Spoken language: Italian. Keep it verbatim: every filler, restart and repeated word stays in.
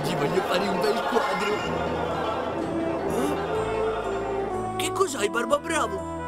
Oggi voglio fare un bel quadro. Oh? Che cos'hai, Barbabravo?